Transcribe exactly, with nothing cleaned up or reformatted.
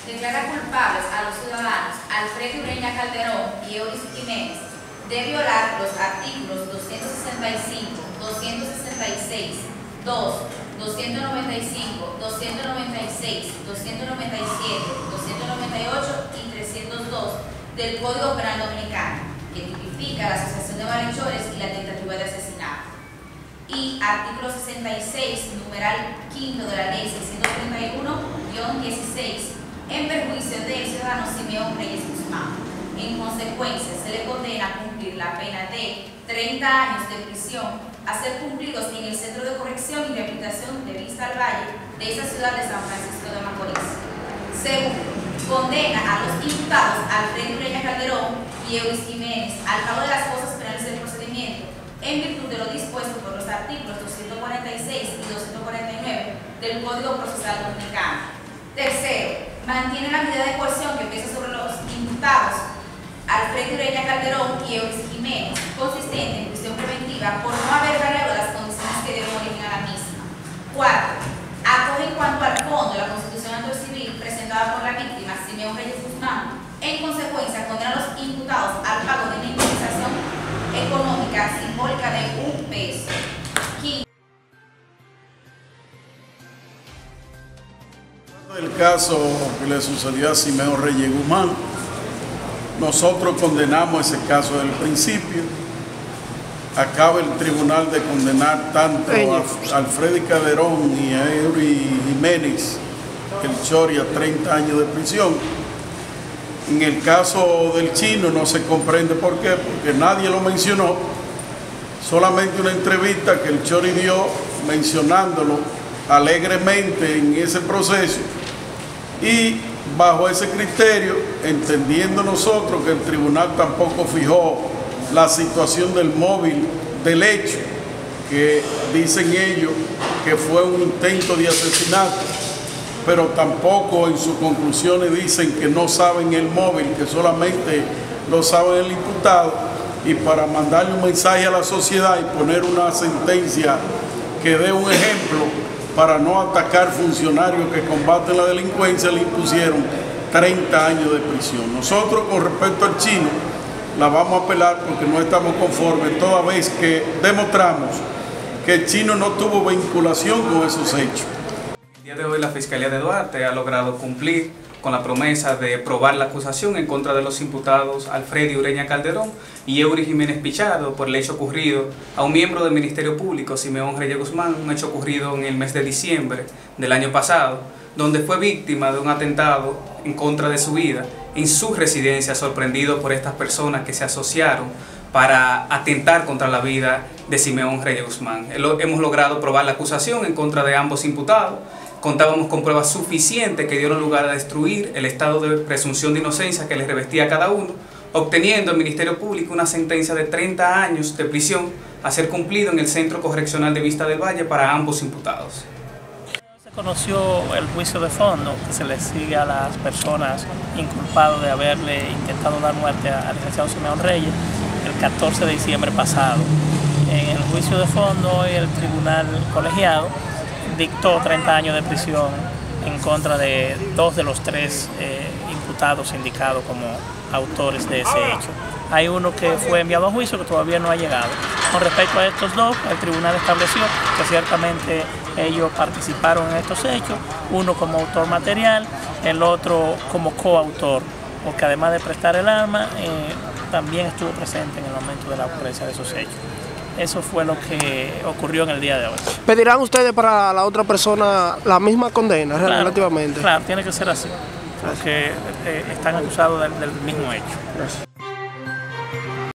declara culpables a los ciudadanos Alfredo Ureña Calderón y Euris Jiménez de violar los artículos doscientos sesenta y cinco, doscientos sesenta y seis, dos, doscientos noventa y cinco, doscientos noventa y seis, doscientos noventa y siete, doscientos noventa y ocho y trescientos dos del Código Penal Dominicano, que tipifica la asociación de malhechores y la tentativa de asesinato. Y artículo sesenta y seis, numeral quinto de la ley seiscientos treinta y uno guión dieciséis, en perjuicio del ciudadano Simeón Reyes Guzmán. En consecuencia, se le condena a cumplir la pena de treinta años de prisión a ser cumplidos en el Centro de Corrección y Rehabilitación de Vista al Valle de esa ciudad de San Francisco de Macorís. Segundo, condena a los imputados Alfredo Ureña Calderón y Euris Jiménez al pago de las cosas penales del procedimiento en virtud de lo dispuesto por los artículos doscientos cuarenta y seis y doscientos cuarenta y nueve del Código Procesal Dominicano. Tercero, mantiene la medida de coerción que pesa sobre los imputados Alfredo Ureña Calderón y Euris Jiménez, consistente en prisión preventiva por no haber variado las condiciones que dieron origen a la misma. Cuarto, acoge en cuanto al fondo de la Constitución Civil presentada por la víctima Simeón Reyes Guzmán. En consecuencia, condena a los imputados al pago de una indemnización económica simbólica de un peso. Quinto, el caso que le sucedió a Simeón Reyes Guzmán, nosotros condenamos ese caso desde el principio. Acaba el tribunal de condenar tanto a Alfredo Calderón y a Euris Jiménez, el Chori, a treinta años de prisión. En el caso del chino no se comprende por qué, porque nadie lo mencionó, solamente una entrevista que el Chori dio mencionándolo alegremente en ese proceso, y bajo ese criterio, entendiendo nosotros que el tribunal tampoco fijó la situación del móvil del hecho, que dicen ellos que fue un intento de asesinato, pero tampoco en sus conclusiones dicen que no saben el móvil, que solamente lo sabe el imputado, y para mandarle un mensaje a la sociedad y poner una sentencia que dé un ejemplo para no atacar funcionarios que combaten la delincuencia, le impusieron treinta años de prisión. Nosotros, con respecto al chino, la vamos a apelar porque no estamos conformes, toda vez que demostramos que el chino no tuvo vinculación con esos hechos. El día de hoy la Fiscalía de Duarte ha logrado cumplir con la promesa de probar la acusación en contra de los imputados Alfredo Ureña Calderón y Euris Jiménez Pichardo por el hecho ocurrido a un miembro del Ministerio Público, Simeón Reyes Guzmán, un hecho ocurrido en el mes de diciembre del año pasado, donde fue víctima de un atentado en contra de su vida en su residencia, sorprendido por estas personas que se asociaron para atentar contra la vida de Simeón Reyes Guzmán. Hemos logrado probar la acusación en contra de ambos imputados. Contábamos con pruebas suficientes que dieron lugar a destruir el estado de presunción de inocencia que les revestía a cada uno, obteniendo el Ministerio Público una sentencia de treinta años de prisión a ser cumplido en el Centro Correccional de Vista del Valle para ambos imputados. Se conoció el juicio de fondo que se le sigue a las personas inculpadas de haberle intentado dar muerte al licenciado Simeón Reyes el catorce de diciembre pasado. En el juicio de fondo, el tribunal colegiado dictó treinta años de prisión en contra de dos de los tres eh, imputados indicados como autores de ese hecho. Hay uno que fue enviado a juicio que todavía no ha llegado. Con respecto a estos dos, el tribunal estableció que ciertamente ellos participaron en estos hechos, uno como autor material, el otro como coautor, porque además de prestar el arma, eh, también estuvo presente en el momento de la ocurrencia de esos hechos. Eso fue lo que ocurrió en el día de hoy. ¿Pedirán ustedes para la otra persona la misma condena, claro, relativamente? Claro, tiene que ser así, porque eh, están acusados del, del mismo hecho. Gracias.